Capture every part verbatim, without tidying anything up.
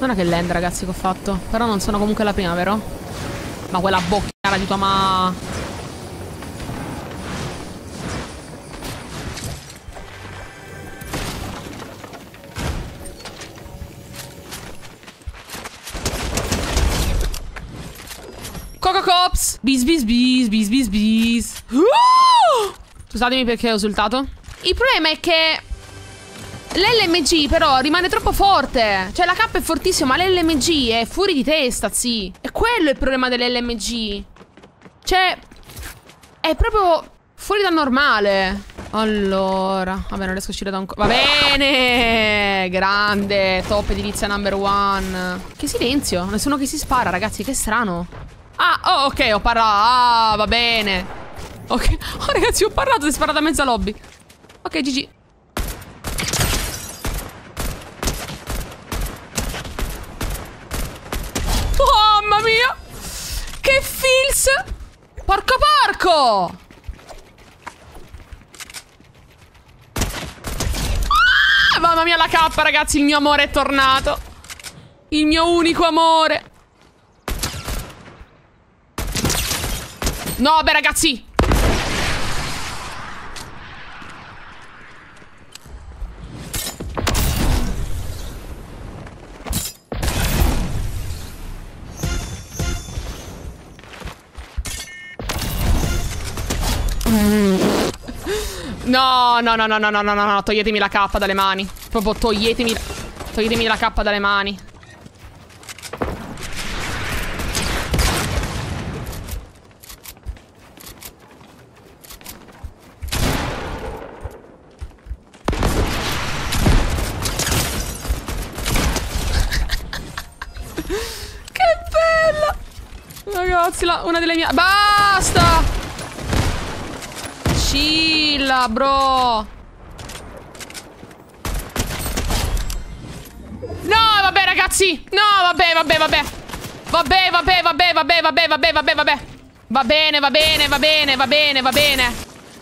Guarda che land, ragazzi, che ho fatto. Però non sono comunque la prima, vero? Ma quella bocchiara di tua ma... Coco Cops! Bis bis bis bis bis bis. Uh! Scusatemi perché ho esultato. Il problema è che l'L M G però rimane troppo forte. Cioè la K è fortissima, ma l'L M G è fuori di testa, sì. E quello è il problema dell'L M G. Cioè è proprio fuori dal normale. Allora, vabbè, non riesco a uscire da un... Va bene! Grande, top edilizia number one. Che silenzio, nessuno che si spara, ragazzi, che strano. Ah, oh, ok, ho parlato. Ah, va bene. Ok, oh ragazzi, ho parlato, si è sparata a mezza lobby. Ok, G G. Mamma mia! Che feels! Porco porco! Ah, mamma mia, la K, ragazzi, il mio amore è tornato. Il mio unico amore. No, beh, ragazzi. No, no, no, no, no, no, no, no, toglietemi la K dalle mani. Proprio toglietemi, toglietemi la K dalle mani. Che bella! Ragazzi, la, una delle mie... Basta! Chilla, bro. No, vabbè, ragazzi. No, vabbè, vabbè, vabbè. Vabbè, vabbè, vabbè, vabbè, vabbè, vabbè, vabbè, vabbè. Va bene, va bene, va bene, va bene, va bene.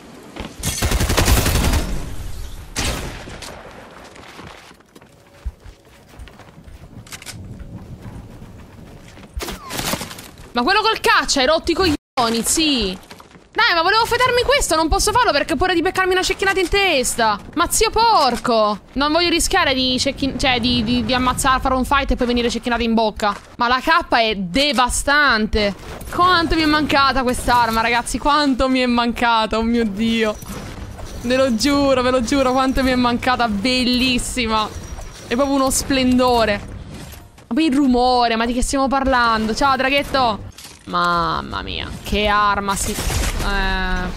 Ma quello col caccia, hai rotto i coglioni, sì. Dai, ma volevo fetarmi questo, non posso farlo perché ho paura di beccarmi una cecchinata in testa. Ma zio porco. Non voglio rischiare di cecchin... Cioè, di, di, di ammazzare, fare un fight e poi venire cecchinata in bocca. Ma la K è devastante. Quanto mi è mancata quest'arma, ragazzi. Quanto mi è mancata, oh mio Dio. Ve lo giuro, ve lo giuro, quanto mi è mancata. Bellissima. È proprio uno splendore. Ma poi il rumore, ma di che stiamo parlando? Ciao, draghetto. Mamma mia, che arma si... Eh...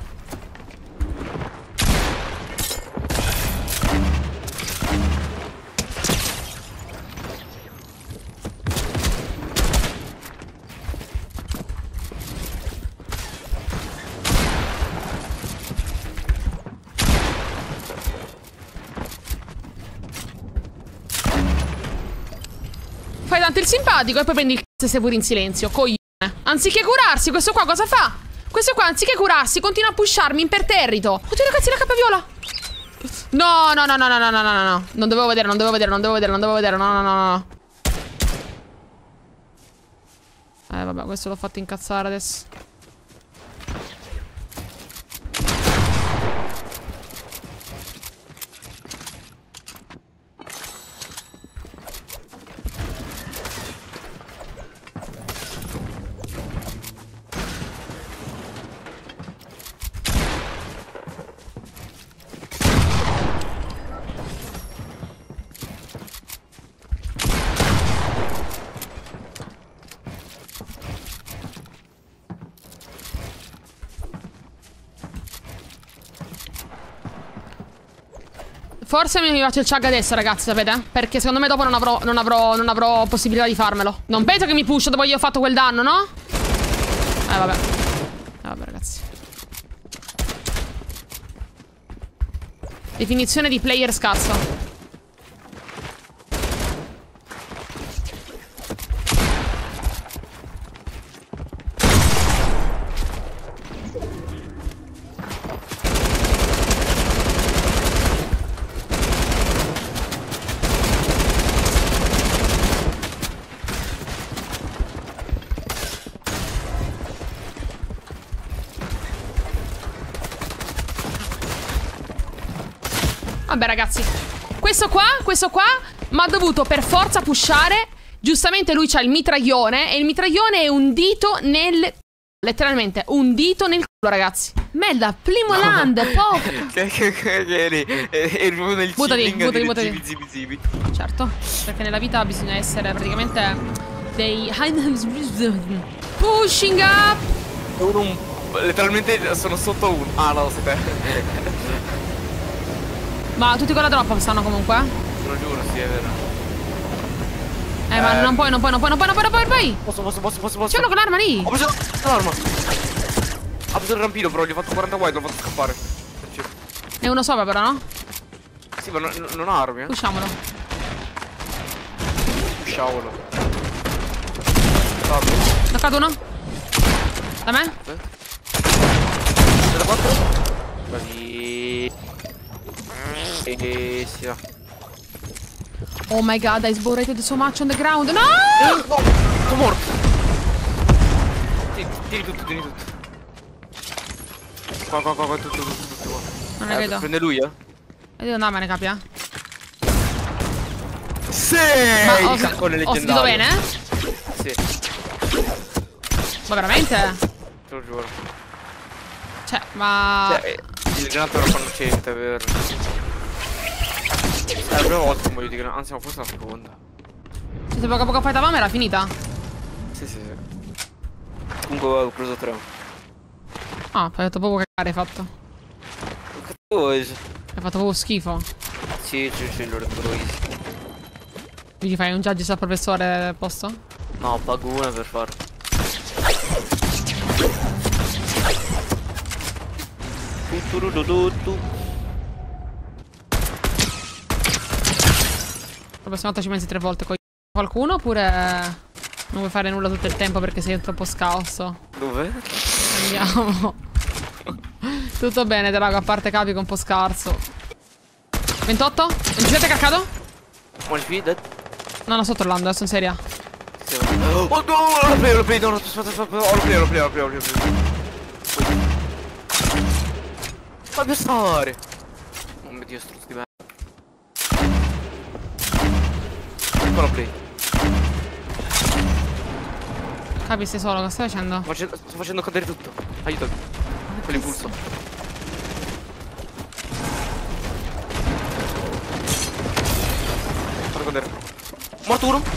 Fai tanto il simpatico e poi prendi il c***o e sei pure in silenzio, coglione. Anziché curarsi, questo qua cosa fa? Questo qua, anziché curarsi, continua a pusharmi imperterrito. Oddio, ragazzi, la K viola. No, no, no, no, no, no, no, no, no. Non dovevo vedere, non dovevo vedere, non dovevo vedere, non dovevo vedere. No, no, no, no. Eh, vabbè, questo l'ho fatto incazzare adesso. Forse mi faccio il chug adesso, ragazzi, sapete? Perché secondo me dopo non avrò, non avrò, non avrò possibilità di farmelo. Non penso che mi push dopo che gli ho fatto quel danno, no? Eh, vabbè. Eh, vabbè, ragazzi. Definizione di player scazzo. Vabbè ragazzi, questo qua, questo qua mi ha dovuto per forza pushare. Giustamente lui c'ha il mitraglione. E il mitraglione è un dito nel... letteralmente, un dito nel culo, ragazzi. Merda, primo no. land, po'. Eri proprio nel buttati, buttati, buttati. Zibi, zibi, zibi. Certo, perché nella vita bisogna essere praticamente dei... pushing up. Uno un... letteralmente sono sotto uno. Ah no, sei te. Ma tutti con la drop stanno comunque? Te lo giuro, sì, è vero. Eh, ma eh. non puoi, non puoi, non puoi, non puoi, non puoi, non puoi, puoi. Posso, posso, posso, posso, posso. C'è uno con l'arma lì. Ho preso l'arma. Ha preso il rampino, però gli ho fatto quaranta white, l'ho fatto scappare. E uno sopra però, no? Sì, ma non, non ha armi, eh. Pusciamolo. Pusciamolo. Knoccato uno. Da me? Da quattro? Bravi. E sì. Oh my god, I sborrated so much on the ground. No! Eh, no! Sono morto. Tieni, tieni tutto, tieni tutto. Qua, qua, qua, qua, tutto, tutto, tutto qua. Non ne eh, vedo. Prende lui, eh? E devo andarmene, capia? Sì! Ma ho, ho sentito bene? Sì. Ma veramente? Te lo giuro. Cioè, ma... Cioè, il granato non fanno niente, per... È la prima volta che muoio di granato, anzi no, forse è la seconda. Cioè, se poco a poco fightavamo era finita? Sì, sì, sì. Comunque ho preso tre. Ah, hai fatto proprio cagare, hai fatto. Che vuoi? Hai fatto proprio schifo. Sì, sì, sì, lo recupero easy. Quindi fai un judge al professore al posto? No, pago una per farlo. Tu. La prossima volta ci pensi tre volte con qualcuno oppure non vuoi fare nulla tutto il tempo perché sei troppo scarso? Dove? Andiamo. Tutto bene, te raga, a parte capi che è un po' scarso. ventotto? ventisette caccato? One speed? No, no, sto trollando, adesso in seria. Oh no, lo play, lo play, no, no, aspetta, aspetta, oh, lo play, lo play, lo play, lo play. Fammi stare. Oh mio Dio, struzzo di me. Ancora play. Capi, sei solo, cosa stai facendo? Sto facendo, sto facendo cadere tutto. Aiutami. Quell'impulso. Fatto cadere. Morto uno.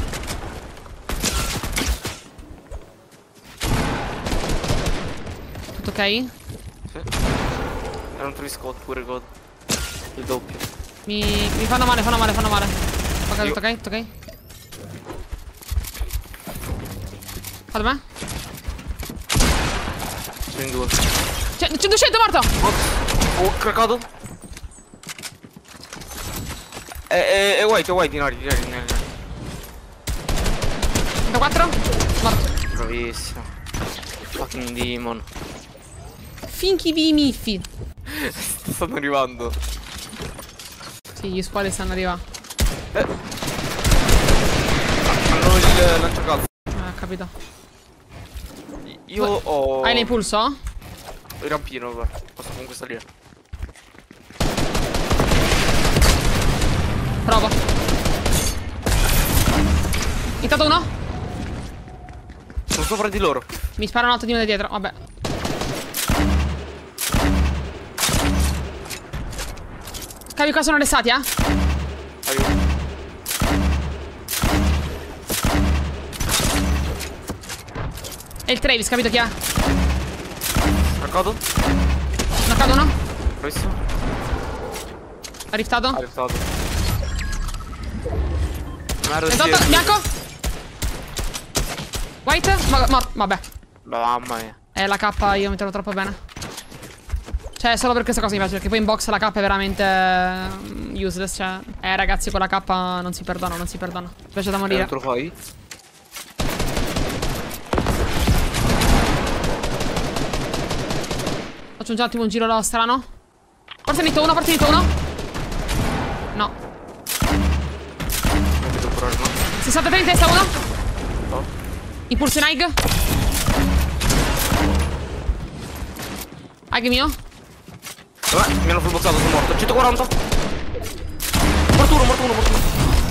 Tutto ok? Sì. Era un triscot pure god. Il doppio. Mi, mi fanno male, fanno male, fanno male. Ok, tutto ok, tutto ok. Fate me? Sono in due. C'è duecento morto! Oh, oh craccato. E, e, e white, white, di nari, di nari, di nari. quattro? Morto. Bravissimo. Fucking demon. Finchi vi miffi. Stanno arrivando. Sì, gli squali stanno arrivando. Eh. Hanno il lanciacazzo. Ah, capito. Io ho... Hai l'impulso? Il rampino, guarda. Posso comunque salire. Provo. Intanto uno. Sono sopra di loro. Mi spara un altro di uno da dietro, vabbè. Capi, qua sono restati, eh? Aiuto. E il Travis, capito chi è? Knoccato? Knoccato uno? Bravissimo. Ha riftato? Ha riftato. Merda, esatto, sì, bianco. White? Ma, ma, vabbè. Mamma mia. Eh, la K io mi trovo troppo bene. Cioè, solo per questa cosa mi piace, perché poi in box la K è veramente uh, useless, cioè. Eh, ragazzi, con la K non si perdona, non si perdona. Mi piace da morire. Eh, non te lo fai? Faccio un attimo un giro strano. Forse ne uno, forse ne uno. No. Non vedo proprio, no? sessantatré in testa uno. No. Impulso in Aig. Aig mio. Vabbè, mi hanno full boxato, sono morto. centoquaranta. Morto uno, morto uno, morto uno.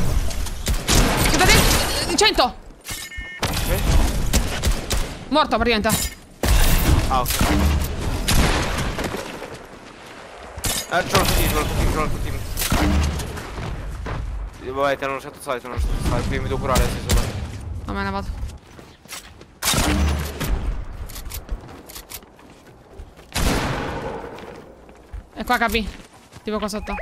Aspettate. cento. Ok. Morto praticamente. Ah, ok. Eh, c'ho il team, c'ho il team, c'ho il team. Vabbè, ti hanno lasciato stare, ti hanno lasciato stare. Prima mi devo curare, sei solo. Va bene, vado. E qua capi. Tipo qua sotto.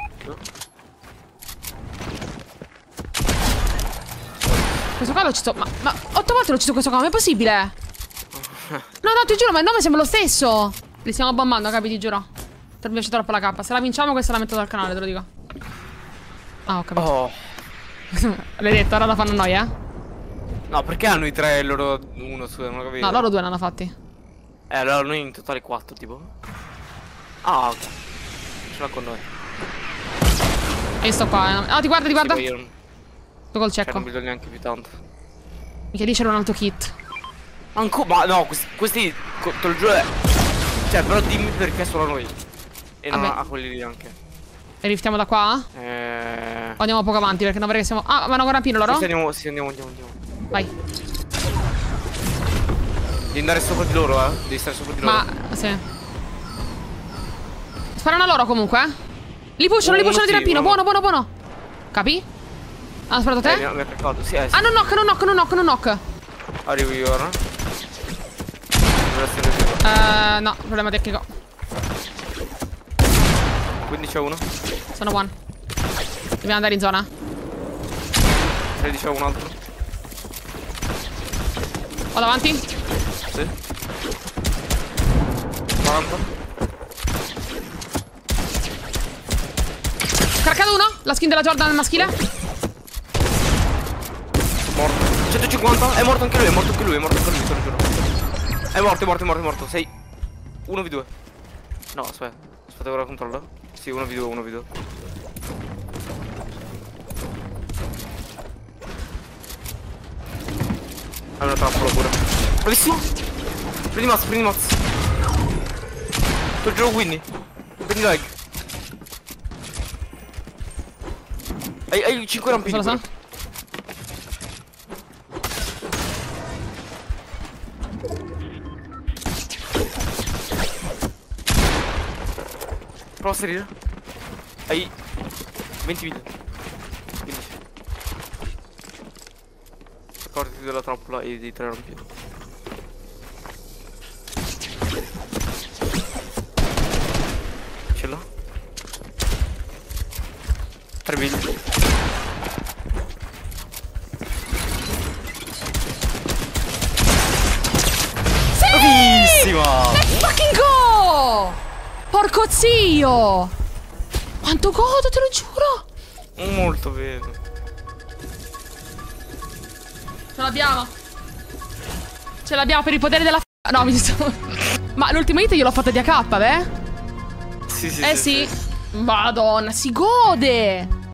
Questo qua l'ho ucciso. Ma, ma otto volte l'ho ucciso questo qua, ma è possibile? No, no, ti giuro, ma il nome sembra lo stesso. Li stiamo bombando, capi, ti giuro. Per mi piace troppo la K. Se la vinciamo, questa la metto dal canale, te lo dico. Ah, ho capito. Oh. L'hai detto, ora la fanno noi, eh? No, perché hanno i tre e loro uno, scusa, non ho capito. No, loro due l'hanno fatti. Eh, allora noi in totale quattro, tipo. Ah, ok. Ce l'ha con noi. E io sto qua, eh. Ah, ti guarda, ti guarda. Sì, io non, Sto col cioè, cecco. non vedo neanche più tanto. Mica lì c'era un altro kit. Ancora, ma no, questi, questi te lo giuro. Cioè, però dimmi perché solo noi. E non Vabbè. a quelli lì anche. E riftiamo da qua? Eh. O andiamo poco avanti perché non vorrei che siamo. Ah, vanno ancora a pieno loro? Sì, andiamo, sì, andiamo, andiamo, andiamo. Vai. Devi andare sopra di loro, eh. Devi stare sopra di loro. Ma, sì. Sparano a loro comunque, eh. Li pushano, Oh, li pushano sì, di rampino. no. Buono, buono, buono. Capi? Hanno sparato te? Eh, mi ha- mi ha attaccato, sì, eh, sì. Ah, non knock, non knock, non knock, non knock. Arrivo io ora. Dovresti andare dietro. Eh, no, problema tecnico. quindici a uno. Sono one. Dobbiamo andare in zona. tredici a un altro. Vado avanti. Sì. quaranta. Caracato uno. La skin della Jordan maschile. Morto. centocinquanta. È morto anche lui, è morto anche lui, è morto anche lui, te lo giuro. È morto, è morto, è morto, è morto. sei. uno v due. No, aspetta. Aspetta, ora controllo. Sì, uno v due, uno v due. È una trappola pure. Bravissimo. Prendi mazzo, prendi mazzo. Te lo giuro, quindi. Prendi leg. Hai, hai cinque rampini. Cosa lo pure. so? Prova a salire. Hai venti video. quindici. Ricordati della trappola e dei tre rampini. Ce l'ho. tre video. Bravissima! Let's fucking go! Porco zio! Quanto godo, te lo giuro! Molto bene. Ce l'abbiamo. Ce l'abbiamo per il potere della f***. No, mi sto. Ma l'ultima hit io l'ho fatta di A K, beh? Sì, sì, Eh sì, sì. Madonna, si gode!